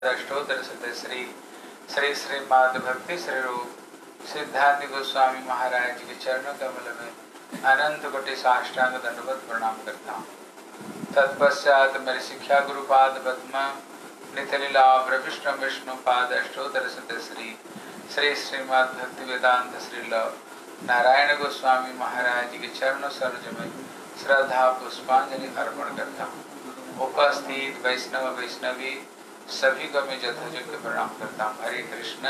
अष्टोत्तर शत श्री श्री श्रीमद् भक्ति श्री रूप सिद्धांत गोस्वामी महाराज के चरणों कमल में अनंत कोटि साष्टांग दंडवत प्रणाम करता हूँ। तत्पश्चात मेरे शिक्षा गुरुपाद पद्म नितलीला प्रविष्णु विष्णु पाद अष्टोत्तर शत श्री श्री श्रीमद् भक्ति वेदांत श्रील नारायण गोस्वामी महाराज के चरणों सरोज में श्रद्धा पुष्पांजलि अर्पण करता हूँ। उपस्थित वैष्णव वैष्णवी सभी को मैं यथोचित प्रणाम करता हूँ। हरे कृष्ण।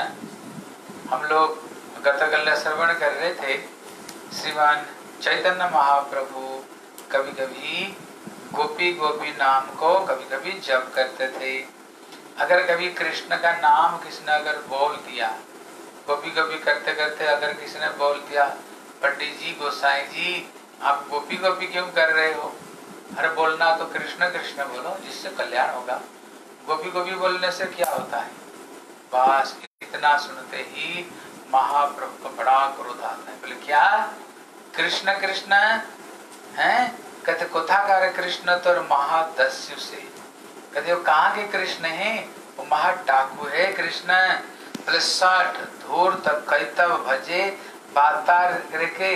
हम लोग गतकल्ला श्रवण कर रहे थे श्रीमान चैतन्य महाप्रभु कभी कभी गोपी गोपी नाम को कभी कभी जप करते थे। अगर कभी कृष्ण का नाम किसने अगर बोल दिया, गोपी गोपी करते करते अगर किसी ने बोल दिया, पंडित जी गोसाई जी आप गोपी गोपी क्यों कर रहे हो, अरे बोलना तो कृष्ण कृष्ण बोलो जिससे कल्याण होगा। गोपी गोपी बोलने से क्या होता है? बस इतना सुनते ही महाप्रभु को बड़ा क्रोध आता है। बोले क्या कृष्ण कृष्ण हैं? कहते कोथाकार कृष्ण तो महादस्यु से। कहते वो कहाँ के कृष्ण है? वो महा डाकू है कृष्ण। बोले 60 धूर तक कैतव भजे बातार के।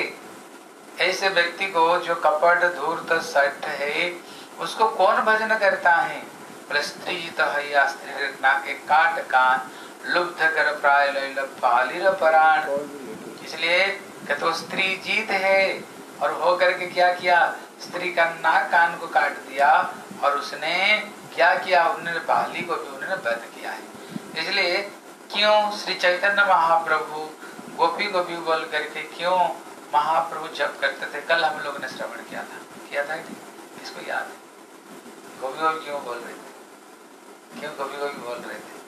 ऐसे व्यक्ति को जो कपट धूर्त सठ है उसको कौन भजन करता है? बोले स्त्री तो है या स्त्री नाके काट कान लुब्ध कर प्राय पालिर पराण। इसलिए कहते वो स्त्री जीत है और हो करके क्या किया, स्त्री का नाक कान को काट दिया और उसने क्या किया, उन्होंने बाली को भी उन्होंने वध किया है। इसलिए क्यों श्री चैतन्य महाप्रभु गोपी गोपी बोल करके क्यों महाप्रभु जप करते थे? कल हम लोग ने श्रवण किया था इसको याद है? गोपी गोपी क्यों बोल रहे थे? क्यों गोपी गोपी बोल रहे थे?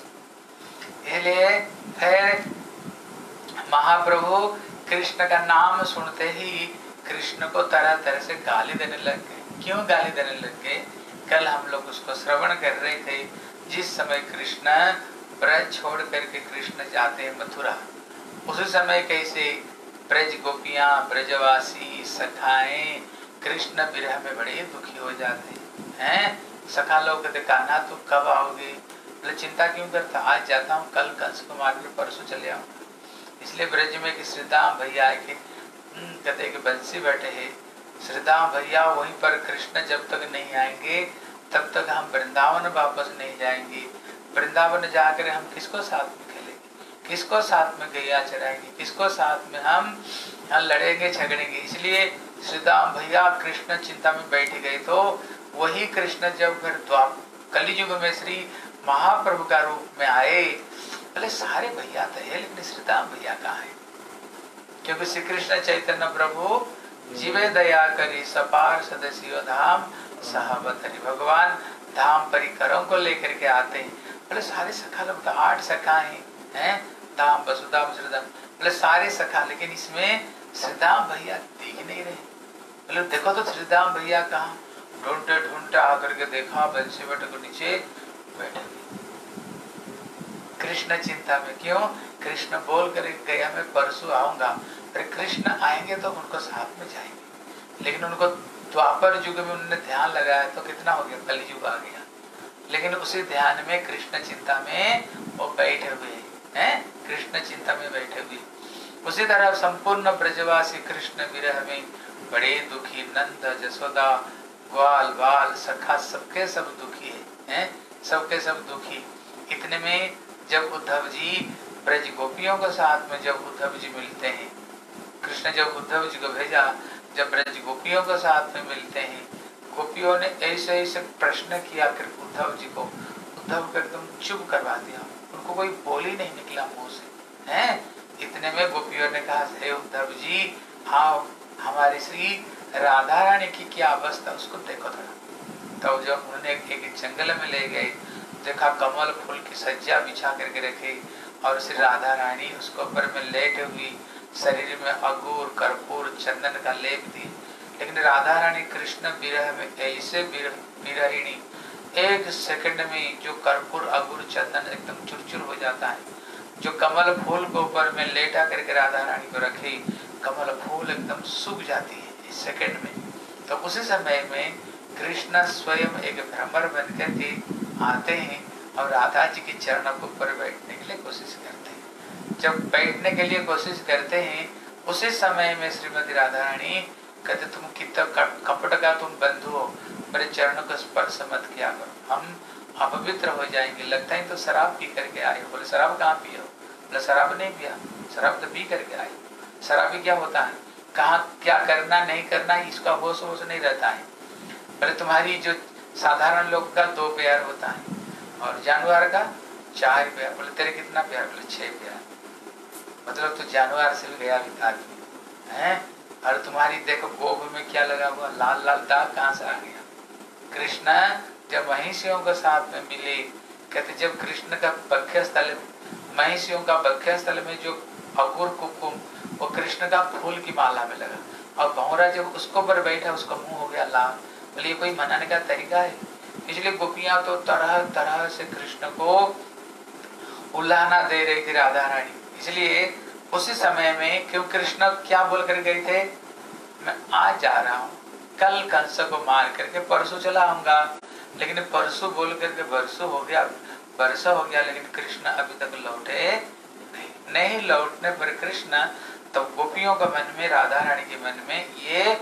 इसलिए फिर महाप्रभु कृष्ण का नाम सुनते ही कृष्ण को तरह तरह से गाली देने लग गए। क्यों गाली देने लग गए? कल हम लोग उसको श्रवण कर रहे थे। जिस समय कृष्ण ब्रज छोड़ करके कृष्ण जाते हैं मथुरा, उसी समय कैसे ब्रज गोपियां ब्रजवासी सखाएं कृष्ण विरह में बड़े दुखी हो जाते हैं। सखा लोग कहते कान्हा तू कब आओगे? बोले चिंता क्यों करता, आज जाता हूँ, कल कंस को मार के परसों चले आऊंगा। इसलिए ब्रज में कि श्रीदाम भैया के कहते कि बंसी बैठे हैं, श्रीदाम भैया वहीं पर कृष्ण जब तक नहीं आएंगे तब तक हम वृंदावन वापस नहीं जाएंगे। वृंदावन जाकर हम किसको साथ में खेलेंगे, किसको साथ में गैया चराएंगे, किसको साथ में हम लड़ेंगे झगड़ेंगे। इसलिए श्रीदाम भैया कृष्ण चिंता में बैठ गए। तो वही कृष्ण जब फिर कलियुग में श्री महाप्रभु का रूप में आए, बोले सारे भैया तो है लेकिन श्रीदाम भैया कहाँ है? क्योंकि श्री कृष्ण चैतन्य प्रभु जीवे दया करी सपार सदस्यो धाम सहावतरी। भगवान धाम परिकरों को लेकर के आते हैं। बोले सारे सखा लोग तो 8 सखा हैं, धाम वसुधाम श्रीधाम, बोले सारे सखा, लेकिन इसमें श्रीदाम भैया दिख नहीं रहे। बोले देखो तो श्रीदाम भैया कहाँ? ढूंढते ढूंढते आकर के देखा बंसी बटे को नीचे बैठे कृष्ण चिंता में। क्यों? कृष्ण बोल कर गया मैं परसों आऊंगा, फिर कृष्ण आएंगे तो उनको साथ में जाएंगे। लेकिन उनको द्वापर युग में उन्होंने ध्यान लगाया तो कितना हो गया, कलयुग आ गया। लेकिन उसी ध्यान में कृष्ण चिंता में वो बैठे हुए हैं, कृष्ण चिंता में बैठे हुए। उसी तरह संपूर्ण ब्रजवासी कृष्ण विरह में बड़े दुखी, नंद जसोदा ग्वाल बाल सखा सबके सब दुखी हैं, सबके सब दुखी। इतने में जब उद्धव जी ब्रज गोपियों के साथ में जब उद्धव जी मिलते हैं, कृष्ण जब उद्धव जी को भेजा, जब ब्रज गोपियों के साथ में मिलते हैं, गोपियों ने ऐसे ऐसे प्रश्न किया उद्धव जी को, उद्धव को एकदम चुप करवा दिया, उनको कोई बोल ही नहीं निकला मुंह से हैं। इतने में गोपियों ने कहा हे उद्धव जी हाँ हमारी श्री राधा रानी की क्या अवस्था उसको देखो थोड़ा। तो जब उन्होंने एक जंगल में ले गए, देखा कमल फूल की सज्जा बिछा करके रखे और श्री राधा रानी उसको ऊपर में लेटे हुई, शरीर में अगूर कर्पूर चंदन का लेप दी। लेकिन राधा रानी कृष्ण विरह में ऐसे विरहिणी, 1 सेकंड में जो कर्पूर अगूर चंदन एकदम चुरचुर हो जाता है। जो कमल फूल को ऊपर में लेटा करके राधा रानी को रखे, कमल फूल एकदम सूख जाती है 1 सेकंड में। तो उसी समय में कृष्ण स्वयं एक भ्रमर बन करके आते हैं और राधा जी के चरणों के ऊपर बैठने के लिए कोशिश करते हैं। जब बैठने के लिए कोशिश करते हैं उसी समय में श्रीमती राधा रानी कहते तुम कितना कपट का तुम बंधु हो, मेरे चरणों का स्पर्श मत किया करो, हम अपवित्र हो जाएंगे। लगता है तो शराब पी करके आए हो। बोले शराब कहाँ पिए हो? बोले शराब नहीं पिया, शराब तो पी करके आए। शराबी क्या होता है, कहाँ क्या करना नहीं करना इसका होश नहीं रहता है। बोले तुम्हारी जो साधारण लोग का 2 पैर होता है और जानवर का 4 पैर। बोले तेरे कितना पैर? बोले 6 पैर। मतलब तो जानवर से भी गया आदमी है। और तुम्हारी देखो गोब में क्या लगा हुआ, लाल लाल दाग कहाँ से आ गया? कृष्ण जब महिषियों के साथ में मिले, कहते जब कृष्ण का बख्य स्थल, महिषियों का बख्य स्थल में जो अकुर कुकुम वो कृष्ण का फूल की माला में लगा, और भौरा जब उसको पर बैठा उसका मुंह हो गया लाल। बोले ये कोई मनाने का तरीका है? इसलिए गोपियां तो तरह तरह से कृष्ण को उल्लाना दे रही थी राधा रानी। इसलिए उसी समय में क्यों कृष्ण क्या बोल कर गए थे, मैं आज जा रहा हूँ, कल कंस को मार करके परसों चला आऊंगा। लेकिन परसों बोल करके वर्षों हो गया, लेकिन कृष्ण अभी तक लौटे नहीं लौटने पर कृष्ण तो गोपियों का मन में, राधा रानी के मन में ये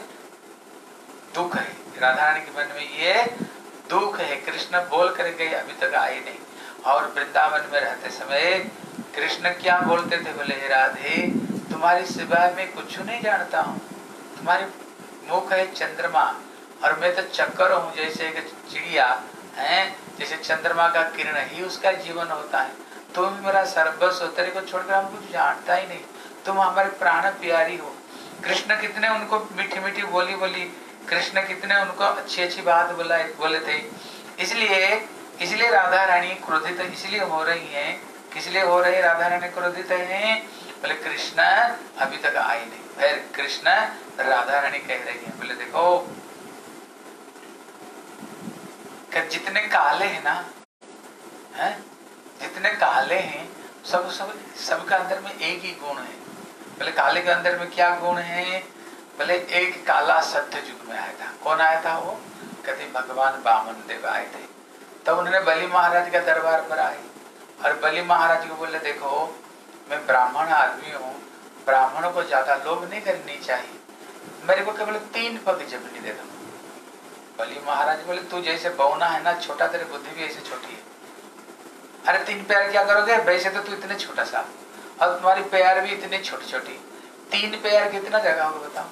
दुख है, राधा रानी के मन में ये दुख है। कृष्ण बोल कर गए अभी तक आए नहीं। और वृंदावन में रहते समय कृष्ण क्या बोलते थे, बोले हे राधे तुम्हारी सिवा में कुछ नहीं जानता हूँ, तुम्हारी मुख है चंद्रमा और मैं तो चक्कर हूँ, जैसे एक चिड़िया है, जैसे चंद्रमा का किरण ही उसका जीवन होता है। तुम मेरा सर्वस्व, तेरे को छोड़कर हम कुछ जानता ही नहीं, तुम हमारे प्राण प्यारी हो। कृष्ण कितने उनको मीठी मीठी बोली बोली, कृष्ण कितने उनको अच्छी अच्छी बात बोले थे। इसलिए राधा रानी क्रोधित इसलिए हो रही है। किस लिए हो रही है राधा रानी क्रोधित है? बोले कृष्ण अभी तक आए नहीं। फिर कृष्ण राधा रानी कह रही है, बोले देखो जितने काले हैं ना, है जितने काले हैं सबका अंदर में एक ही गुण है। बोले काले के अंदर में क्या गुण है? बोले एक काला सत्य युग में आया था। कौन आया था वो? कहते भगवान वामन देव आए थे। तब उन्होंने बलि महाराज के दरबार पर आए और बलि महाराज को बोले देखो मैं ब्राह्मण आदमी हूँ, ब्राह्मणों को ज्यादा लोभ नहीं करनी चाहिए, मेरे को केवल 3 पग जमीनी दे दो। बलि महाराज बोले तू जैसे बौना है ना छोटा, तेरी बुद्धि भी ऐसे छोटी है। अरे 3 पैर क्या करोगे? वैसे तो तू इतने छोटा सा और तुम्हारी पैर भी इतनी छोटी छोटी। 3 पैर कितना जगह होगा बताओ?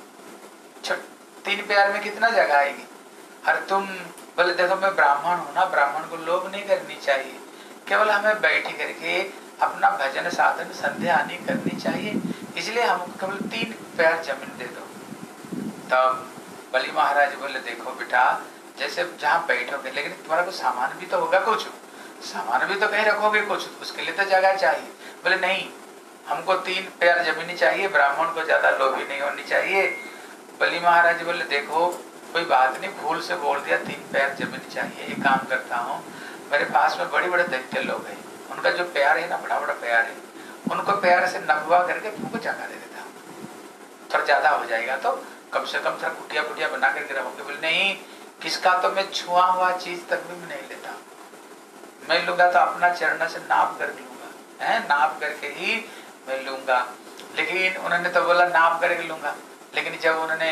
3 पैर में कितना जगह आएगी? और तुम बोले देखो मैं ब्राह्मण हूँ ना, ब्राह्मण को लोभ नहीं करनी चाहिए, केवल हमें बैठ करके अपना भजन साधन संध्या आनी करनी चाहिए, इसलिए हमको केवल 3 पैर जमीन दे दो। तब बलि महाराज बोले देखो बेटा जैसे जहाँ बैठोगे, लेकिन तुम्हारा कुछ सामान भी तो होगा, कुछ सामान भी तो कहीं रखोगे, कुछ उसके लिए तो जगह चाहिए। बोले नहीं हमको 3 पैर जमीन चाहिए, ब्राह्मण को ज्यादा लोभी नहीं होनी चाहिए। बलि महाराज बोले देखो कोई बात नहीं, भूल से बोल दिया 3 पैर जमीन चाहिए। एक काम करता हूँ, मेरे पास में बड़े बड़े दैत्य लोग हैं, उनका जो पैर है ना बड़ा बड़ा पैर है, उनको पैर से नगवा करके तुमको जगह दे देता हूँ, थोड़ा ज्यादा हो जाएगा तो कम से कम थोड़ा कुटिया कुटिया बना करके रहोगे। बोले नहीं किसका तो मैं छुआ हुआ चीज तक भी नहीं लेता, मैं लूंगा तो अपना चरण से नाप करके लूंगा, है नाप करके ही मैं लूंगा। लेकिन उन्होंने तो बोला नाप करके लूंगा, लेकिन जब उन्होंने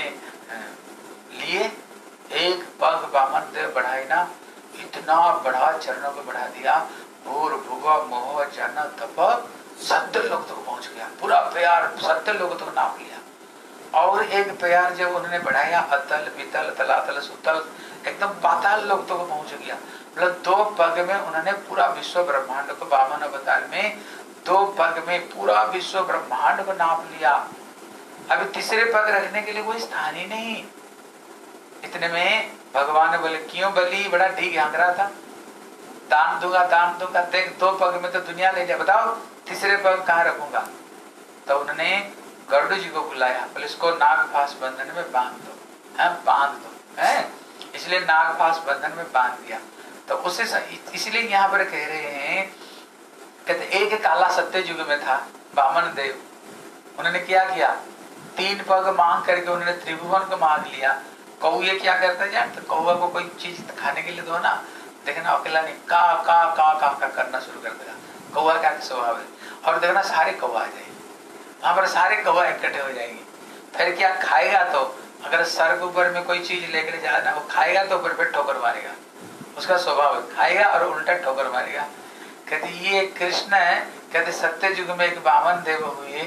लिए एक पग वामन देव बढ़ाई ना, इतना बड़ा चरणों को बढ़ा दिया, भूर भुगा मोह जन तप 70 लोग तक पहुंच गया, पूरा प्यार 70 लोग तक नाप लिया। और एक प्यार जब उन्होंने बढ़ाया अतल वितल तलातल सुतल एकदम पाताल लोग तक पहुंच गया। मतलब 2 पग में उन्होंने पूरा विश्व ब्रह्मांड को, वामन अवतार में 2 पग में पूरा विश्व ब्रह्मांड को नाप लिया। अभी तीसरे पग रखने के लिए कोई स्थान ही नहीं। इतने में भगवान ने बोले क्यों बलि बड़ा ढीग हाँक रहा था, दान दूंगा, देख 2 पग में तो दुनिया ले जाए, बताओ तीसरे पग कहाँ रखूंगा। तो उन्होंने गरुड़ जी को बुलाया, बोले इसको नागपाश बंधन में बांध दो, है इसलिए नागपाश बंधन में बांध दिया। तो उसे इसलिए यहाँ पर कह रहे हैं, कहते एक काला सत्य युग में था वामन देव, उन्होंने क्या किया 3 पग मांग करके उन्होंने त्रिभुवन को मांग लिया। कौए क्या करता है जानते, कौआ को कोई चीज खाने के लिए दो ना, देखना अकेला नहीं, का का का का का करना शुरू कर देगा। कौवा का स्वभाव है। और देखना सारे कौवा आ जाएंगे वहां पर, सारे कौवा इकट्ठे हो जाएंगे। फिर क्या खाएगा? तो अगर सर के ऊपर में कोई चीज लेकर जाना, वो खाएगा तो ऊपर पे ठोकर मारेगा, उसका स्वभाव है, खाएगा और उल्टा ठोकर मारेगा। कहते ये कृष्ण है। कहते सत्य युग में एक बामन देव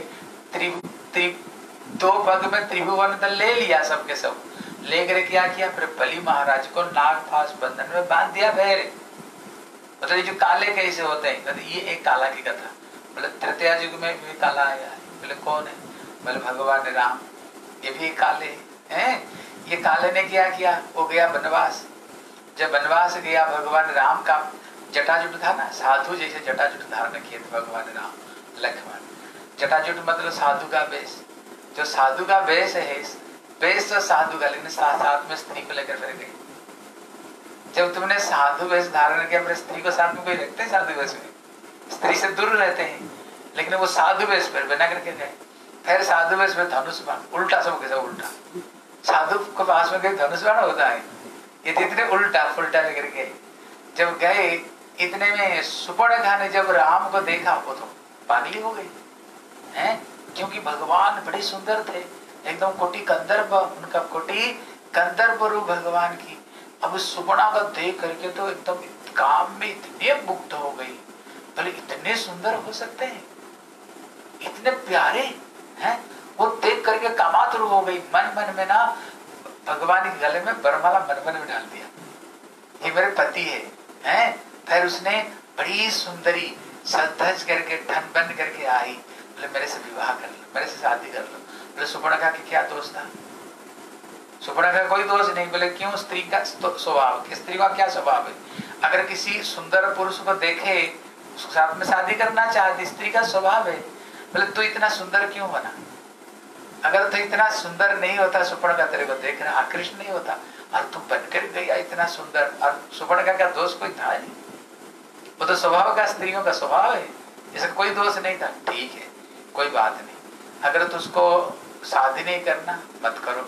हुए, दो पग में त्रिभुवन तो ले लिया, सबके सब लेकर क्या किया, फिर बलि महाराज को नाग फास बंधन में बांध दिया। फिर मतलब ये जो काले कैसे होते हैं, कहते ये एक काला की कथा। बोले तृतीया युग में भी काला आया है। बोले कौन है? बोले भगवान राम, ये भी काले हैं। ये काले ने क्या किया, वो गया वनवास। जब वनवास गया, भगवान राम का जटाजुट था ना, साधु जैसे जटाजुट धारण किए थे भगवान राम लक्ष्मण। जटाजुट मतलब साधु का वेश। जो साधु का वेश है, वेश तो साधु का, लेकिन साथ में स्त्री को लेकर फिर गए। जब तुमने साधु वेश धारण किया, फिर स्त्री को साथ में कोई रखते हैं? साधु वेश में स्त्री से दूर रहते हैं, लेकिन वो साधु वेश पर बना करके गए। फिर साधु वेश में धनुष बाण, उल्टा सब कैसा उल्टा। साधु के पास में धनुष बाण होता है, ये इतने उल्टा फुल्टा लेकर के जब गए, इतने में सुपर्णखा ने जब राम को देखा, वो तो पागली हो गई हैं, क्योंकि भगवान बड़े सुंदर थे, एकदम कोटि कंदर्प, उनका कोटि कंदर्प रूप भगवान की। अब सुपर्णा का देख करके तो एकदम काम में इतने मुग्ध हो गई। बोले इतने सुंदर हो सकते हैं, इतने प्यारे हैं, वो देख करके कामातुर हो गई। मन मन में ना भगवान के गले में बरमाला मन मन में डाल दिया, ये मेरे पति है। फिर उसने बड़ी सुंदरी सज करके ठन बन करके आई। बोले मेरे से विवाह कर लो, मेरे से शादी कर लो। बोले सुपर्णखा के क्या दोष था? सुपर्णखा का कोई दोष नहीं। बोले क्यों? स्त्री का स्वभाव, स्त्री का क्या स्वभाव है, अगर किसी सुंदर पुरुष को देखे उसके साथ में शादी करना चाहती, स्त्री का स्वभाव है। बोले तू इतना सुंदर क्यों बना? अगर तू इतना सुंदर नहीं होता, सुपर्णखा तेरे को देखना आकृष्ट नहीं होता, और तू बनकर गया इतना सुंदर। और सुपर्णखा का दोष कोई था नहीं, वो तो स्वभाव का, स्त्रियों का स्वभाव है, इसका कोई दोष नहीं था। ठीक है, कोई बात नहीं, अगर तुझको शादी नहीं करना मत करो,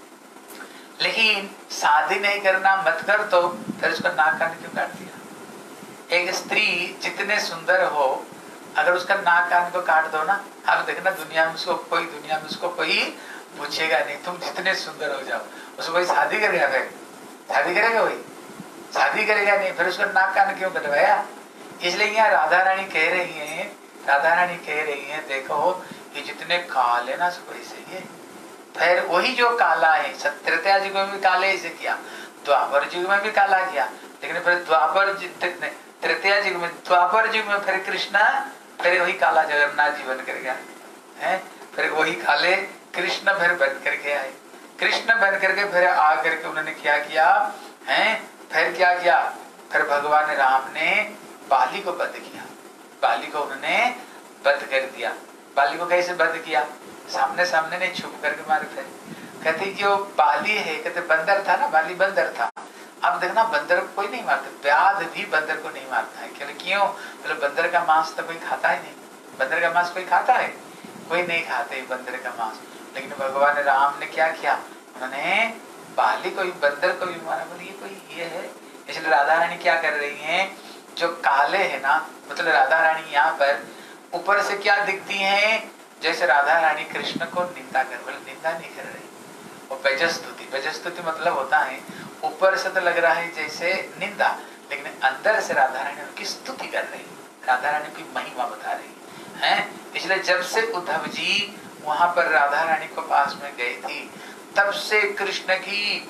लेकिन शादी नहीं करना मत कर तो फिर उसका नाक कान क्यों काट दिया? एक स्त्री जितने सुंदर हो, अगर उसका नाक कान को काट दो ना, आप देखना दुनिया में उसको कोई पूछेगा नहीं, तुम जितने सुंदर हो जाओ। उसको कोई शादी करेगा? फिर शादी करेगा? वही शादी करेगा नहीं, फिर उसका नाक कान क्यों कटवाया? इसलिए यहाँ राधा रानी कह रही है, देखो ये जितने काले ना सब ऐसे ही है। फिर वही जो काला है, त्रेता युग में भी काले ऐसे किया, द्वापर युग में भी काला किया, लेकिन फिर तृतीया युग में फिर कृष्णा फिर वही काला जगन्नाथ जी बन कर गया है। फिर वही काले कृष्ण फिर बन करके आए। कृष्ण बन करके फिर आ करके उन्होंने क्या किया है, फिर क्या किया, फिर भगवान राम ने बाली को वध किया। बाली को उन्होंने वध कर दिया। बाली को कैसे वध किया? सामने सामने नहीं, छुप करके मारे। फिर कहते जो बाली है, कहते बंदर था ना, बाली बंदर था। अब देखना बंदर को कोई नहीं मारता, व्याध भी बंदर को नहीं मारता है। क्यों? बोले बंदर का मांस तो कोई खाता ही नहीं। बंदर का मांस कोई खाता है? कोई नहीं खाते बंदर का मांस। लेकिन भगवान राम ने क्या किया, उन्होंने बाली को भी, बंदर को भी मारा। बोले ये कोई ये है। इसलिए राधा रानी क्या कर रही है, जो काले है ना, मतलब राधा रानी यहाँ पर ऊपर से क्या दिखती है, जैसे राधा रानी कृष्ण को निंदा कर, बोले निंदा नहीं कर रही, वो बेजस्तुति मतलब होता है ऊपर से तो लग रहा है जैसे निंदा, लेकिन अंदर से राधा रानी उनकी स्तुति कर रही, राधा रानी की महिमा बता रही है। इसलिए जब से उद्धव जी वहां पर राधा रानी को पास में गए थी, तब से कृष्ण की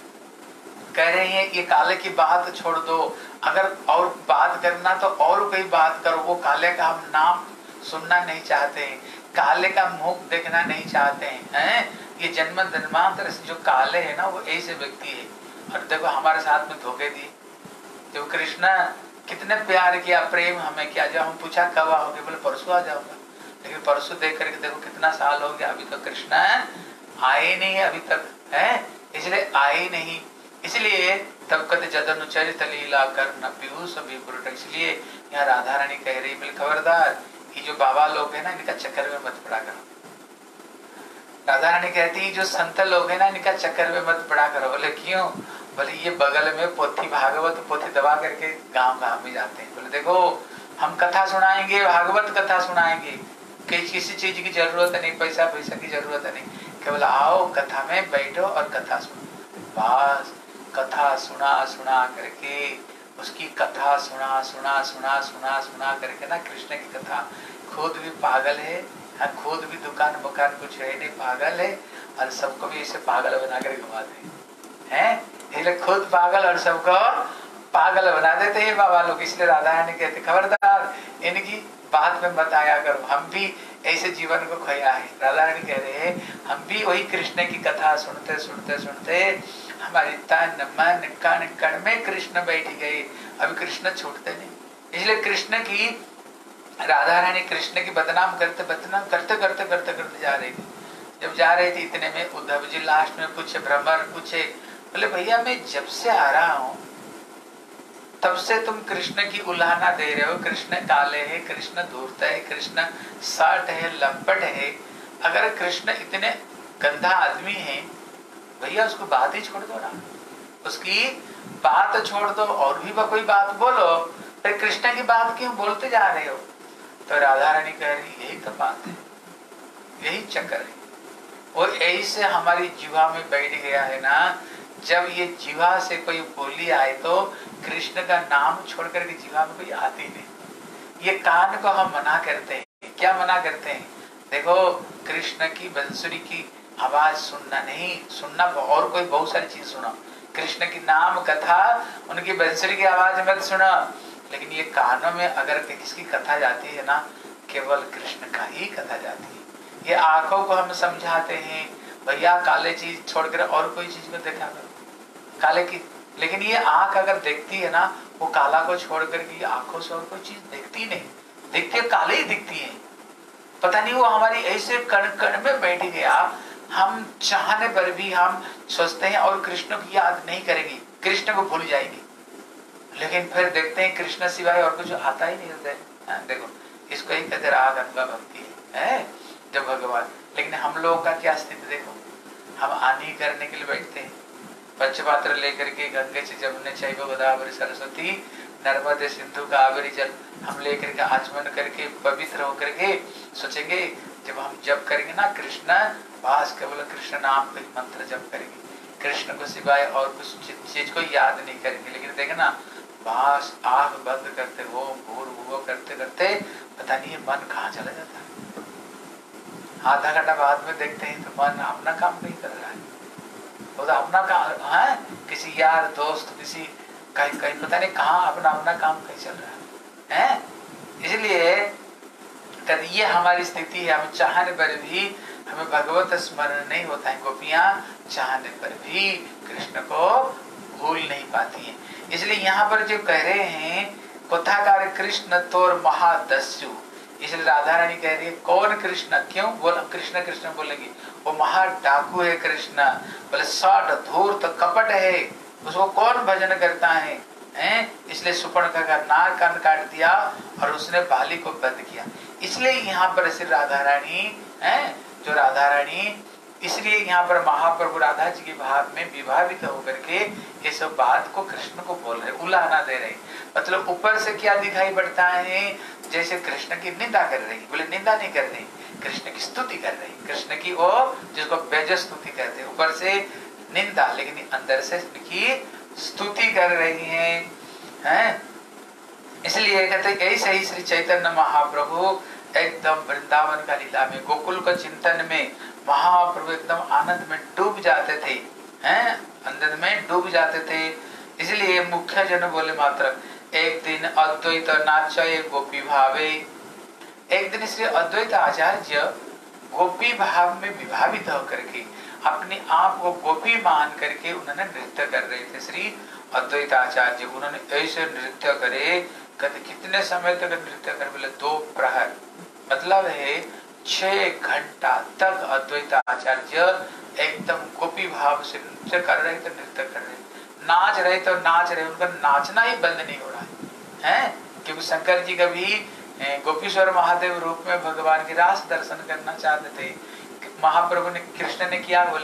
कह रहे हैं ये काले की बात छोड़ दो, अगर और बात करना तो और कोई बात करो। वो काले का हम नाम सुनना नहीं चाहते हैं, काले का मुख देखना नहीं चाहते हैं। ये जन्म जन्मांतर से जो काले है ना, वो ऐसे व्यक्ति है। और देखो हमारे साथ में धोखे दिए। जब कृष्ण कितने प्यार किया, प्रेम हमें किया, जब हम पूछा कब आओगे, बोले परसों आ जाऊंगा। लेकिन परसों देख करके देखो कितना साल हो गया, अभी तो कृष्ण आए नहीं अभी तक है, इसलिए आए नहीं। इसलिए तब कहते जदनु चरित लीला करना पीयूष विपुरुट। इसलिए यहाँ राधा रानी कह रही, बोले खबरदार ये जो बाबा लोग है ना, इनका चक्कर में मत पड़ा करो। राधा रानी कहती जो संत लोग है ना, इनका चक्कर में मत पड़ा करो। बोले क्यों? बोले ये बगल में पोथी भागवत पोथी दबा करके गांव गांव में जाते हैं। बोले देखो हम कथा सुनाएंगे, भागवत कथा सुनाएंगे, किसी चीज की जरूरत नहीं, पैसा की जरूरत नहीं, केवल आओ कथा में बैठो और कथा सुनो। बस कथा सुना सुना करके, उसकी कथा सुना सुना सुना सुना सुना करके ना, कृष्ण की कथा, खुद भी पागल है, खुद भी दुकान बुकान कुछ है नहीं, पागल है, और सबको भी ऐसे पागल बना कर घुमाते हैं, इसलिए खुद पागल और सबको पागल बना देते हैं बाबा लोग। इसलिए राधा रानी कहते खबरदार इनकी बात में मत आया करो, हम भी ऐसे जीवन को खोया है। राधा रानी कह रहे हैं हम भी वही कृष्ण की कथा सुनते सुनते सुनते हमारी तन मन कण कण में कृष्ण बैठ गए, अभी कृष्ण छूटते नहीं। इसलिए कृष्ण की, राधा रानी कृष्ण की बदनाम करते करते जा रही थी। जब जा रही थी इतने में उद्धव जी लास्ट में पूछे, भ्रमर पूछे, बोले भैया मैं जब से आ रहा हूं तब से तुम कृष्ण की उलाहना दे रहे हो, कृष्ण काले है, कृष्ण धूर्त है, कृष्ण साठ है, लंपट है। अगर कृष्ण इतने गंदा आदमी है भैया उसको बात ही छोड़ दो ना, उसकी बात छोड़ दो और भी कोई बात बोलो, फिर कृष्ण की बात क्यों बोलते जा रहे हो? तो राधा रानी कह रही यही तो बात है, यही चक्कर है, वो यही से हमारी जीवा में बैठ गया है ना। जब ये जीवा से कोई बोली आए तो कृष्ण का नाम छोड़ करके जीवा में कोई आती नहीं। ये कान को हम मना करते हैं, क्या मना करते हैं? देखो कृष्ण की बंसुरी की आवाज सुनना नहीं, सुनना और कोई बहुत सारी चीज सुनो, कृष्ण की नाम कथा, उनकी बंसुरी की आवाज मत सुनो, लेकिन ये कानों में अगर किसकी कथा जाती है ना, केवल कृष्ण का ही कथा जाती है। ये आंखों को हम समझाते हैं भैया काले चीज छोड़कर और कोई चीज को देखा करो, काले की, लेकिन ये आंख अगर देखती है ना, वो काला को छोड़ करके आंखों से और कोई चीज देखती नहीं, दिखते काले ही दिखती है। पता नहीं वो हमारी ऐसे कण कण में बैठ गया, हम चाहने पर भी हम सोचते हैं और कृष्ण की याद नहीं करेंगे, कृष्ण को भूल जाएंगे, लेकिन फिर देखते हैं कृष्ण सिवाय और कुछ आता ही नहीं होता है। देखो इसको ही कहते राग अनगा भक्ति है जब भगवान। लेकिन हम लोगों का क्या स्थिति देखो, हम आनी करने के लिए बैठते हैं, पंचपात्र लेकर के गंगे से जमुने चैव गोदावरी सरस्वती नर्मदे सिंधु कावेरी जल हम लेकर के आचमन करके पवित्र होकर के सोचेंगे, जब हम जप करेंगे ना कृष्ण, बस केवल कृष्ण नाम का मंत्र जप करेंगे, कृष्ण को सिवाय और कुछ चीज को याद नहीं करेंगे। लेकिन देखना बस आग बंद करते हो भूर करते करते पता नहीं मन कहाँ चला जाता है। आधा घंटा बाद में देखते हैं तो मन अपना काम नहीं कर रहा है, वो तो अपना काम है, किसी यार दोस्त किसी कहीं कहीं पता नहीं कहाँ अपना अपना काम कहीं चल रहा है। इसलिए ये हमारी स्थिति है, हम चाहने पर भी हमें भगवत स्मरण नहीं होता है। गोपियां चाहने पर भी कृष्ण को भूल नहीं पाती हैं। इसलिए यहाँ पर जो कह रहे हैं कथाकार कृष्ण तोर महादस्यु, इसलिए राधा रानी कह रही है कौन कृष्ण, क्यों बोला कृष्ण कृष्ण बोलेंगे, वो महा डाकू है कृष्ण, बोले साठ धूर्त कपट है, उसको कौन भजन करता है, इसलिए सुपर्णखा का नाक कान काट दिया और उसने बाली को बंद किया। इसलिए यहाँ पर श्री राधा रानी जो राधा रानी, इसलिए यहाँ पर महाप्रभु राधा जी के भाव में विभावित होकर के ये सब बात को कृष्ण को बोल रहे, उलाहना दे रहे। मतलब ऊपर से क्या दिखाई पड़ता है, जैसे कृष्ण की निंदा कर रही, बोले निंदा नहीं कर रही, कृष्ण की स्तुति कर रही, कृष्ण की वो जिसको बेज स्तुति कहते हैं, ऊपर से निंदा लेकिन अंदर से की स्तुति कर रही हैं। इसलिए कहते ऐसे ही श्री चैतन्य महाप्रभु एकदम वृंदावन का लीला में, गोकुल का चिंतन में महाप्रभु एकदम आनंद में डूब जाते थे, आनंद में डूब जाते थे। इसलिए मुख्य जन बोले मात्र एक दिन अद्वैत नाचय गोपी भावे, एक दिन श्री अद्वैत आचार्य गोपी भाव में विभावित होकर के अपने आप को गोपी मान करके उन्होंने नृत्य कर रहे थे। श्री अद्वैत आचार्य उन्होंने ऐसे नृत्य करे, कहते कितने समय तक नृत्य कर, बोले 2 प्रहर, मतलब है 6 घंटा तक अद्वैत आचार्य एकदम गोपी भाव से नृत्य कर रहे थे, नृत्य कर रहे, नाच रहे तो नाच रहे, उनका नाचना ही बंद नहीं हो रहा है। क्योंकि शंकर जी कभी गोपीश्वर महादेव रूप में भगवान की रास दर्शन करना चाहते थे। महाप्रभु ने, कृष्ण ने किया, बोले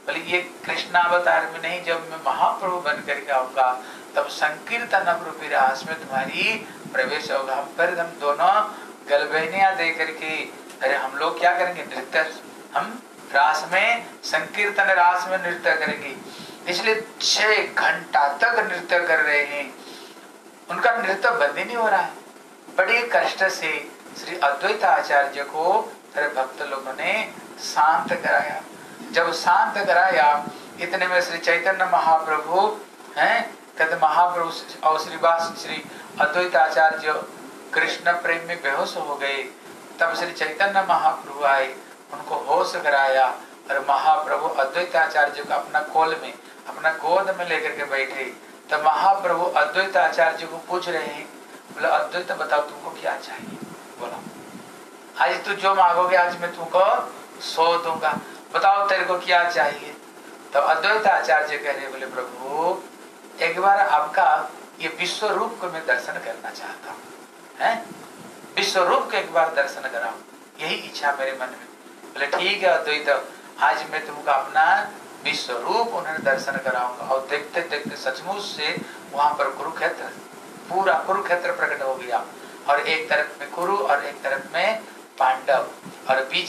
बोले ये कृष्णावतार में नहीं, जब मैं महाप्रभु बन करके आऊंगा तब संकीर्तन रूपी रास में तुम्हारी प्रवेश होगा। फिर हम दोनों गलबहनियां दे करके, अरे हम लोग क्या करेंगे, नृत्य, हम रास में, संकीर्तन रास में नृत्य करेंगे। इसलिए 6 घंटा तक नृत्य कर रहे हैं, उनका नृत्य बंद ही नहीं हो रहा है। बड़े कष्ट से श्री अद्वैत आचार्य को सारे भक्त लोगों ने शांत कराया। जब शांत कराया, इतने में श्री चैतन्य महाप्रभु हैं, कहते महाप्रभु और श्री अद्वैत आचार्य कृष्ण प्रेम में बेहोश हो गए। तब श्री चैतन्य महाप्रभु आए, उनको होश कराया और महाप्रभु अद्वैत आचार्य को अपना कोल में, अपना गोद में लेकर के बैठे। तब महाप्रभु अद्वैत आचार्य को पूछ रहे हैं, बोले अद्वैत बताओ तुमको क्या चाहिए, बोलो आज तू जो मांगोगे आज मैं तुमको 100 दूंगा, बताओ तेरे को क्या चाहिए। तो अद्वैत आचार्य कह रहे, बोले प्रभु एक बार आपका ये विश्व रूप को मैं दर्शन करना चाहता हूँ, हैं विश्व रूप को एक बार दर्शन कराओ, यही इच्छा मेरे मन में। बोले ठीक है अद्वैत, आज मैं तुमको अपना विश्व रूप उन्हें दर्शन कराऊंगा। और देखते देखते सचमुच से वहां पर कुरुक्षेत्र, पूरा कुरुक्षेत्र प्रकट हो गया, और एक तरफ में कुरु और एक तरफ में पांडव, और बीच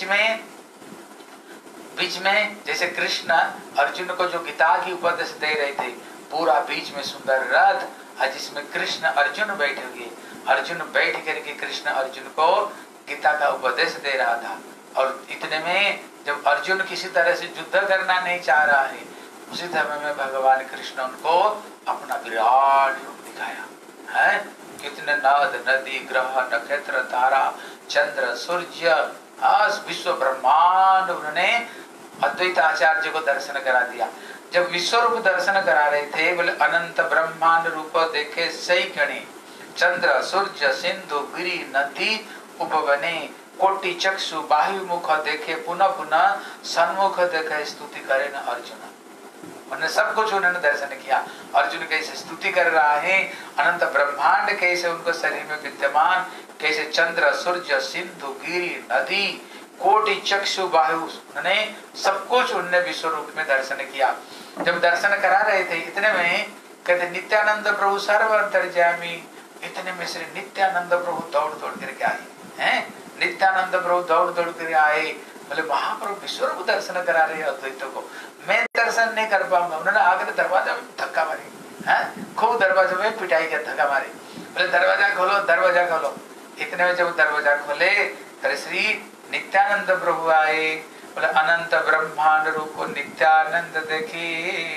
में जैसे कृष्ण अर्जुन को जो गीता की उपदेश दे रहे थे, पूरा बीच में सुंदर रथ, जिसमें कृष्ण अर्जुन बैठे हुए, अर्जुन बैठ करके कृष्ण अर्जुन को गीता का उपदेश दे रहा था। और इतने में जब अर्जुन किसी तरह से युद्ध करना नहीं चाह रहा है, उसी समय में भगवान कृष्ण उनको अपना विराट रूप दिखाया है। कितने नद नदी ग्रह नक्षत्र तारा चंद्र सूर्य विश्व ब्रह्मांड उन्होंने अद्वैत आचार्य को दर्शन करा दिया। जब विश्व रूप दर्शन करा रहे थे, बोले अनंत ब्रह्मांड रूप देखे सही गणे, चंद्र सूर्य सिंधु गिरी नदी उपवने, कोटि चक्षु बाहुमुख देखे पुनः पुनः सन्मुख देखे स्तुति करे न अर्जुन। उन्होंने सब कुछ उन्होंने दर्शन किया। अर्जुन कैसे स्तुति कर रहा है, अनंत ब्रह्मांड कैसे उनको शरीर में विद्यमान, कैसे चंद्र सूर्य सिंधु गिरी नदी कोटि चक्षु बाहु, उन्होंने सब कुछ उन्होंने विश्व रूप में दर्शन किया। जब दर्शन करा रहे थे, इतने में कहते नित्यानंद प्रभु सर्व अंतर्यामी, इतने में श्री नित्यानंद प्रभु दौड़ दौड़ करके आए हैं। नित्यानंद प्रभु दौड़ दौड़ कर आए, बोले महाप्रभु विश्व रूप दर्शन करा रहे हैं अद्वैत को, मैं दर्शन नहीं कर पाऊंगा। उन्होंने आकर दरवाजा में धक्का मारे, खूब दरवाजे में पिटाई का धक्का मारे, बोले दरवाजा खोलो दरवाजा खोलो। इतने में जब दरवाजा खोले, तो श्री नित्यानंद प्रभु आए, बोले अनंत ब्रह्मांड रूप नित्यानंद देखे,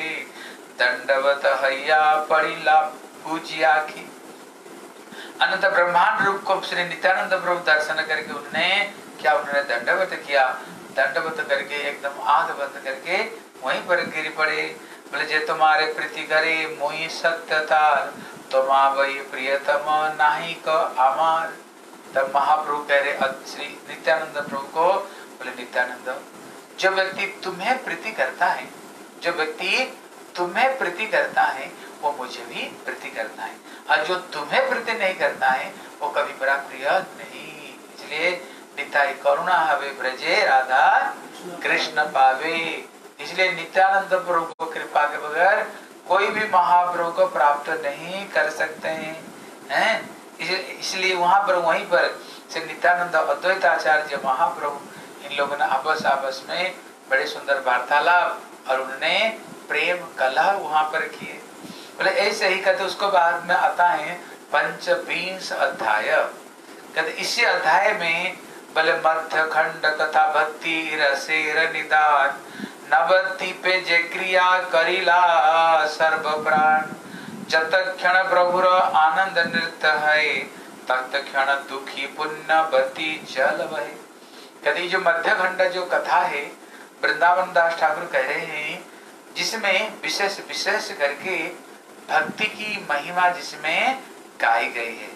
दंडवत हैया पड़ीला पूजिया की। अनंत ब्रह्मांड रूप को श्री नित्यानंद प्रभु दर्शन करके उन्होंने दंडवत किया। दंडवत करके एकदम आंख बंद करके वहीं पर गिर पड़े। बोले जे तुम्हारे प्रीति करे मोहि सत्यतार, तुमा वही प्रियतम नाही को अमार। तब महाप्रभु कह रहे श्री नित्यानंद प्रभु को, बोले नित्यानंद, जो व्यक्ति तुम्हें प्रीति करता है, जो व्यक्ति तुम्हें प्रीति करता है वो मुझे भी प्रीति करता है, और जो तुम्हें प्रीति नहीं करता है वो कभी मेरा प्रिय नहीं। इसलिए निताई करुणा हवे ब्रजे राधा कृष्ण पावे। इसलिए नित्यानंद प्रभु को कृपा के बगैर कोई भी महाप्रभु को प्राप्त नहीं कर सकते हैं। इसलिए वहीं पर श्री नित्यानंद अद्वैत आचार्य महाप्रभु इन लोगों ने आपस में बड़े सुंदर वार्तालाप और उन्होंने प्रेम कलह वहां पर किए। बोले ऐसे ही कहते, उसको बाद में आता है 25 अध्याय। कहते इसी अध्याय में बोले मध्य खंड कथा भक्ति रसेर निदान, नवद्वीपे जे क्रिया करिला सर्व प्राण, जत क्षण प्रभुर आनंद नृत्य है, तत क्षण दुखी पुण्यवती जल बहे। कहते जो मध्य खंड जो कथा है, वृंदावन दास ठाकुर कह रहे हैं, जिसमें विशेष करके भक्ति की महिमा जिसमें गाई गई है,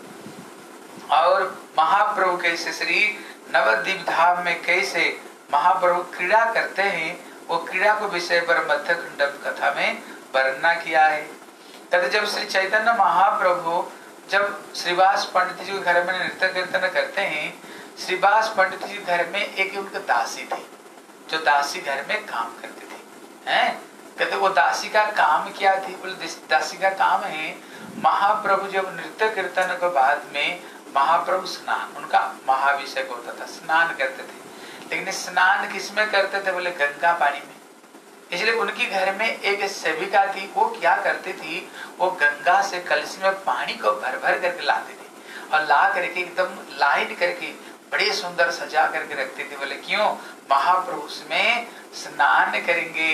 और महाप्रभु कैसे श्री नवद्वीप धाम में कैसे महाप्रभु क्रीड़ा करते हैं, वो क्रीड़ा को विषय पर मध्य खंड कथा में वर्णना किया है। कहते जब श्री चैतन्य महाप्रभु जब श्रीवास पंडित जी के घर में नृत्य कीर्तन करते हैं, श्रीवास पंडित जी घर में एक उनके दासी थे, जो दासी घर में काम करते थे। हैं? कहते वो दासी का काम क्या थी? बोले दासी का काम है, महाप्रभु जब नृत्य कीर्तन के बाद में महाप्रभु स्नान, उनका महाभिषेक होता था, स्नान करते थे। लेकिन स्नान किसमें करते थे? बोले गंगा पानी में। इसलिए उनकी घर में एक सेविका थी, वो क्या करती थी, वो गंगा से कलशी में पानी को भर भर करके लाती थी और ला करके एकदम लाइन करके बड़े सुंदर सजा करके रखती थी। बोले क्यों? महाप्रभु उसमें स्नान करेंगे।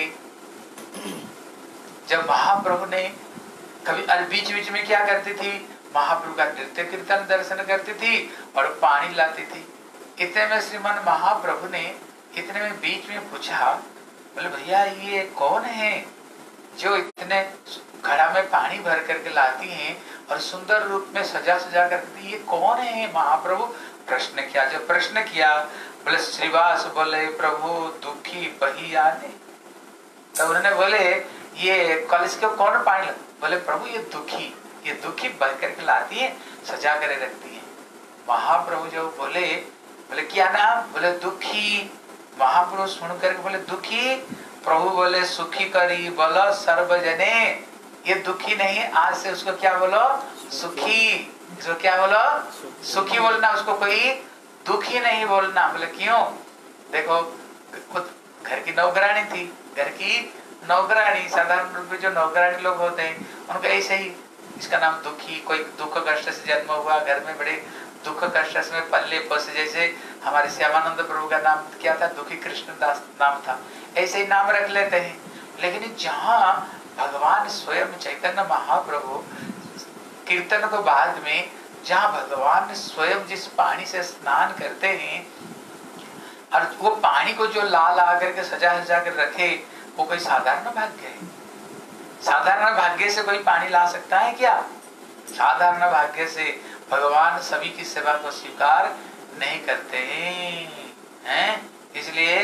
जब महाप्रभु ने कभी बीच बीच में क्या करती थी, महाप्रभु का नृत्य कीर्तन दर्शन करती थी और पानी लाती थी। इतने में श्रीमान महाप्रभु ने इतने में बीच में पूछा, बोले भैया ये कौन है जो इतने घड़ा में पानी भर करके लाती हैं और सुंदर रूप में सजा सजा करती, ये कौन है? महाप्रभु प्रश्न किया। जब प्रश्न किया, बोले श्रीवास बोले प्रभु दुखी बही आने। तो उन्होंने बोले ये कलश को कौन पानी ला? बोले प्रभु ये दुखी बह करके लाती है, सजा कर रखती है। महाप्रभु जो बोले क्या नाम? बोले दुखी। महाप्रभु सुन करके बोले दुखी? प्रभु बोले सुखी करी बोलो सर्वजने। ये दुखी नहीं, आज से उसको क्या बोलो? सुखी। इसको क्या बोलो? सुखी बोलना, उसको कोई दुखी नहीं बोलना। बोले क्यों? देखो घर की नौकरानी थी, घर की नौकरानी, साधारण रूप में जो नौकरानी लोग होते हैं उनको ऐसे ही, इसका नाम दुखी। कोई दुख कष्ट से जन्म हुआ, घर में बड़े दुख कष्ट से पल्ले पस, जैसे हमारे श्यामानंद प्रभु का नाम क्या था? दुखी कृष्णदास नाम था, ऐसे ही नाम रख लेते हैं। लेकिन जहाँ भगवान स्वयं चैतन्य महाप्रभु कीर्तन को बाद में, जहाँ भगवान स्वयं जिस पानी से स्नान करते हैं और वो पानी को जो ला ला करके सजा सजा कर रखे, वो कोई साधारण भाग्य है? साधारण भाग्य से कोई पानी ला सकता है क्या? साधारण भाग्य से भगवान सभी की सेवा को स्वीकार नहीं करते हैं। इसलिए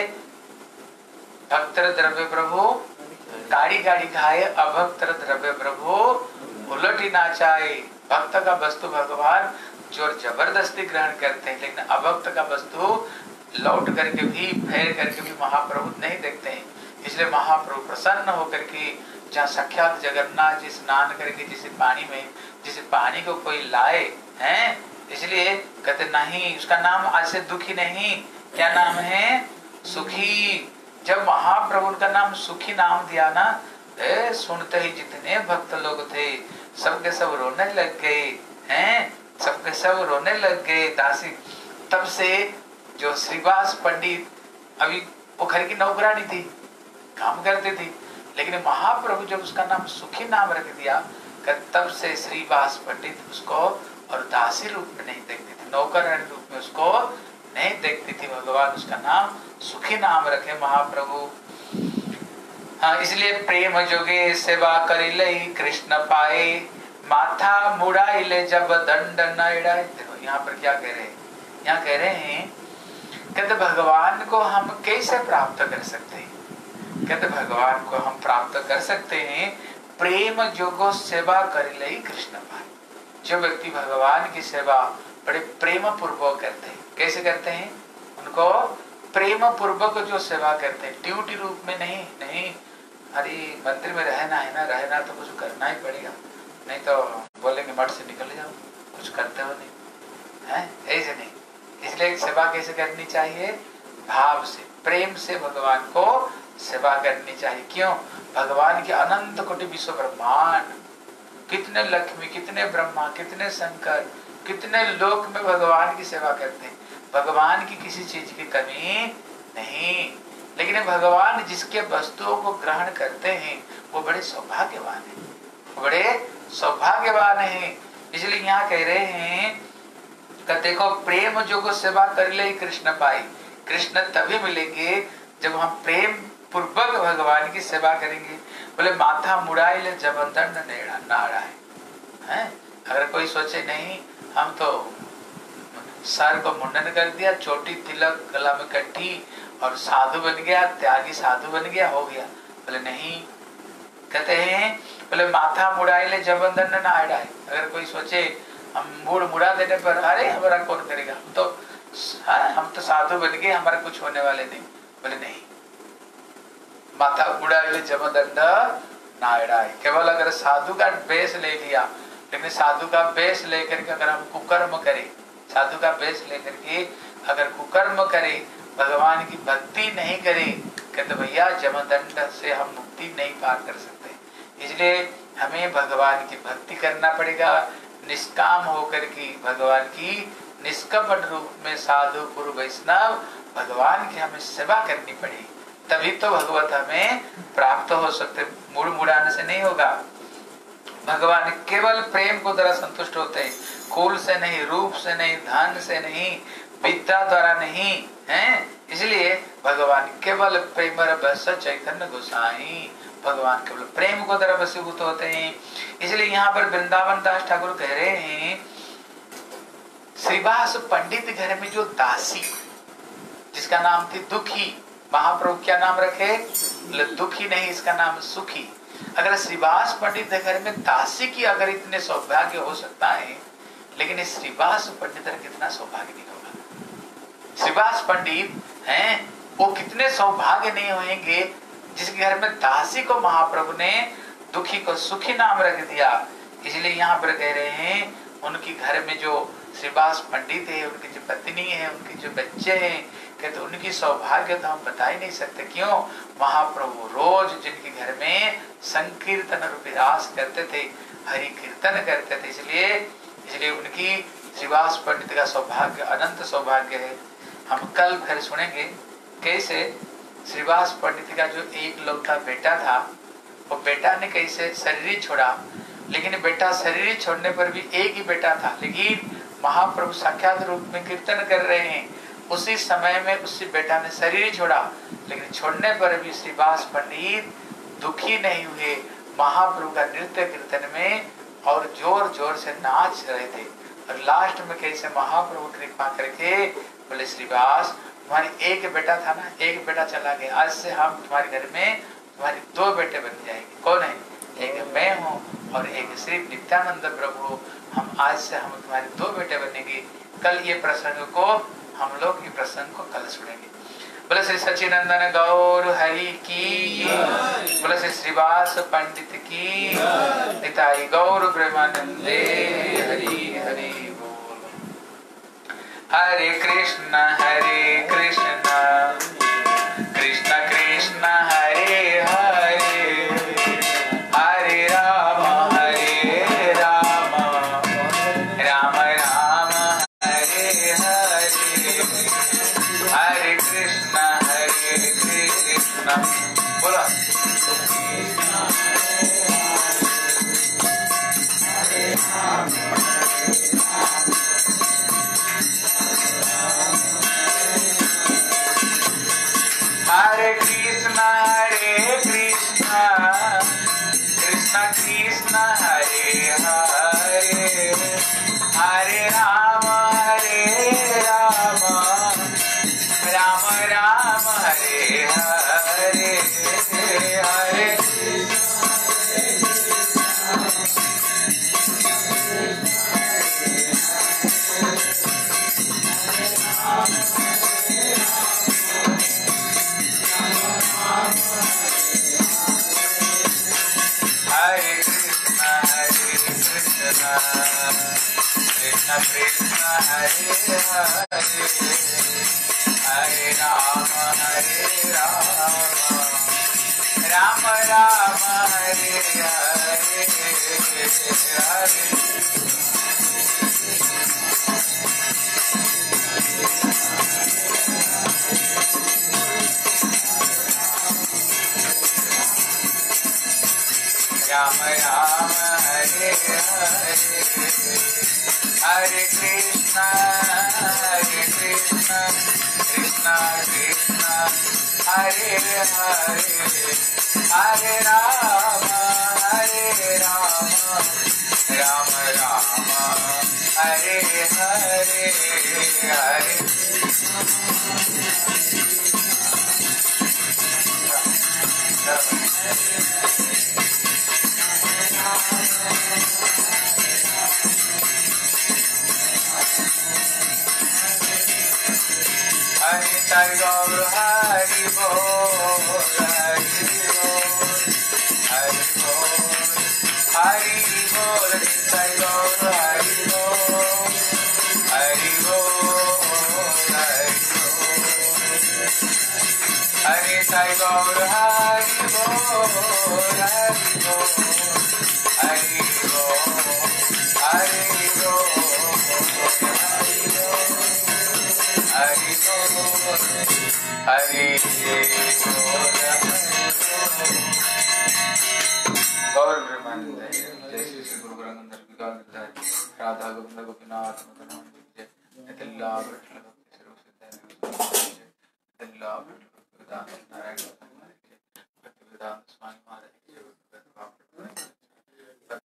भक्त द्रव्य प्रभु गाड़ी गाड़ी खाए, अभक्त द्रव्य प्रभु उलटी नाचाए। भक्त का वस्तु भगवान जोर जबरदस्ती ग्रहण करते हैं, लेकिन अभक्त का वस्तु लौट करके भी, फेर करके भी महाप्रभु नहीं देखते हैं। इसलिए महाप्रभु प्रसन्न होकर के जहाँ साक्षात जगन्नाथ जी स्नान करके जिस पानी में, जिस पानी को कोई लाए हैं, इसलिए कहते नहीं, उसका नाम आज से दुखी नहीं, क्या नाम है? सुखी। जब महाप्रभु का नाम सुखी नाम दिया ना, सुनते ही जितने भक्त लोग थे सबके सब रोने लग गए हैं, सबके सब रोने लग गए। दासी तब से जो श्रीवास पंडित, अभी वो घर की नौकरानी थी, काम करती थी, लेकिन महाप्रभु जब उसका नाम सुखी नाम रख दिया, तब से श्रीवास पंडित उसको और दासी रूप में नहीं देखती थी, नौकरानी रूप में उसको नहीं देखती थी। भगवान उसका नाम सुखी नाम रखे महाप्रभु। हाँ, इसलिए प्रेम जोगे सेवा करिले कृष्ण पाए, माथा मुड़ाइले जब दंड न इड़ाए। देखो यहाँ पर क्या कह रहे हैं? यहाँ कह रहे हैं, कहते भगवान को हम कैसे प्राप्त कर सकते हैं? कहते भगवान को हम प्राप्त कर सकते हैं प्रेम जोगो सेवा करिले कृष्ण पाए। जो व्यक्ति भगवान की सेवा बड़े प्रेम पूर्वक करते हैं, कैसे करते हैं? उनको प्रेम पूर्वक जो सेवा करते हैं, ड्यूटी रूप में नहीं, अरे मंदिर में रहना है ना, रहना तो कुछ करना ही पड़ेगा, नहीं तो बोलेंगे मठ से निकल जाओ, कुछ करते हो नहीं है, ऐसे नहीं। इसलिए सेवा कैसे करनी चाहिए? भाव से, प्रेम से भगवान को सेवा करनी चाहिए। क्यों? भगवान के अनंत कोटि विश्व ब्रह्मांड, कितने लक्ष्मी, कितने ब्रह्मा, कितने शंकर, कितने लोक में भगवान की सेवा करते हैं। भगवान की किसी चीज की कमी नहीं, लेकिन भगवान जिसके वस्तुओं को ग्रहण करते हैं वो बड़े सौभाग्यवान हैं, बड़े सौभाग्यवान हैं। इसलिए यहाँ कह रहे हैं कि देखो प्रेम जोगो सेवा कर ले कृष्ण पाई। कृष्ण तभी मिलेंगे जब हम प्रेम पूर्वक भगवान की सेवा करेंगे। बोले माथा मुड़ाई ले जब दंड नाड़ा है। अगर कोई सोचे नहीं हम तो सर को मुंडन कर दिया, चोटी तिलक गला में कट्ठी और साधु बन गया, त्यागी साधु बन गया, हो गया, बोले नहीं। कहते हैं बोले माथा मुड़ाई ले जब दंड ना अड़ाए। अगर कोई सोचे हम मुड़ा देने पर अरे हमारा कौन करेगा, तो हम तो साधु बन गए, हमारा कुछ होने वाले नहीं, बोले नहीं। माथा उड़ाए जमदंड नायड़ाए। केवल अगर साधु का वेश ले लिया, लेकिन साधु का वेश लेकर के अगर हम कुकर्म करें, साधु का वेश लेकर के अगर कुकर्म करें, भगवान की भक्ति नहीं करें, कहते भैया जमदंड से हम मुक्ति नहीं पार कर सकते। इसलिए हमें भगवान की भक्ति करना पड़ेगा, निष्काम होकर के भगवान की निष्कपट रूप में साधु गुरु वैष्णव भगवान की हमें सेवा करनी पड़ेगी, तभी तो भगवत हमें प्राप्त हो सकते। मुड़ मुड़ाने से नहीं होगा। भगवान केवल प्रेम को द्वारा संतुष्ट होते हैं, कुल से नहीं, रूप से नहीं, धन से नहीं, विद्या द्वारा नहीं है। इसलिए भगवान केवल प्रेम बस चैतन्य गोसाई, भगवान केवल प्रेम को द्वारा वशीभूत होते हैं। इसलिए यहाँ पर वृंदावन दास ठाकुर कह रहे हैं, श्रीवास पंडित घर में जो दासी जिसका नाम थी दुखी, महाप्रभु क्या नाम रखे? दुखी नहीं, इसका नाम सुखी। अगर श्रीवास पंडित घर में दासी की अगर इतने सौभाग्य हो सकता है, लेकिन इस श्रीवास पंडित का कितना सौभाग्य नहीं होगा। श्रीवास पंडित हैं, वो कितने सौभाग्य नहीं होंगे जिसके घर में दासी को महाप्रभु ने दुखी को सुखी नाम रख दिया। इसलिए यहाँ पर कह रहे हैं, उनकी घर में जो श्रीवास पंडित है, उनकी जो पत्नी है, उनके जो बच्चे हैं, कहते उनकी सौभाग्य तो हम बता ही नहीं सकते। क्यों? महाप्रभु रोज जिनके घर में संकीर्तन रूपी रास करते थे, हरि कीर्तन करते थे, इसलिए उनकी श्रीवास पंडित का सौभाग्य अनंत सौभाग्य है। हम कल फिर सुनेंगे कैसे श्रीवास पंडित का जो एक लौता बेटा था, वो बेटा ने कैसे शरीर छोड़ा। लेकिन बेटा शरीर छोड़ने पर भी एक ही बेटा था, लेकिन महाप्रभु साक्षात रूप में कीर्तन कर रहे हैं, उसी समय में उसी बेटा ने शरीर छोड़ा। लेकिन छोड़ने पर भी श्रीवास पंडित दुखी नहीं हुए, महाप्रभु का नृत्य कीर्तन में और जोर जोर से नाच रहे थे। और लास्ट में कैसे महाप्रभु कृपा करके बोले, श्रीवास तुम्हारी एक बेटा था ना, एक बेटा चला गया, आज से हम तुम्हारे घर में तुम्हारी दो बेटे बन जाएंगे। कौन है? एक मैं हूँ और एक श्री नित्यानंद प्रभु। हम आज से हम तुम्हारे दो बेटे बनेंगे। कल ये प्रसंग को हम लोग ये प्रसंग को कल सुनेंगे। बोले श्री सच्चिदानंद गौर हरि की, बोले श्री श्रीवास पंडित की, निताई गौर प्रेमानंदे हरि हरि बोल। हरे कृष्ण कृष्ण कृष्ण हरे हरे, हरे राम राम राम हरे हरे, हरे कृष्ण बोला। हरे कृष्ण कृष्ण कृष्ण हरे हरे, हरे राम राम राम हरे हरे, हरे कृष्ण कृष्ण हरे हरे, हरे राम राम राम हरे हरे, हरे राम हरे हरे, हरे कृष्ण कृष्ण कृष्ण हरे हरे, हरे राम राम राम हरे हरे, हरे हरि गौर हरि बोल, हरि निताई गौर हरि बोल हरि बोल हरि बोल हरि बोल हरि बोल हरि बोल हरि बोल गौर ब्रह्मानंद जय श्री गुरु ग्रंथ राधा गोविंद गोपीनाथ मदन मोहन जय